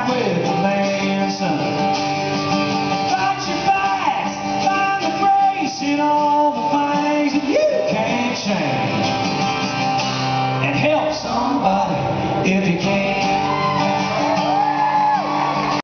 with a man, son. Fight your fights, find the grace in all the things that you can't change, and help somebody if you